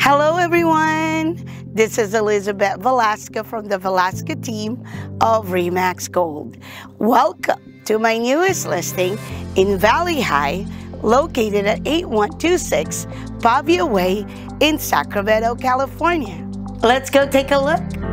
Hello everyone, this is Elizabeth Velasco from the Velasco team of Remax Gold. Welcome to my newest listing in Valley High, located at 8126 Pavia Way in Sacramento, California. Let's go take a look.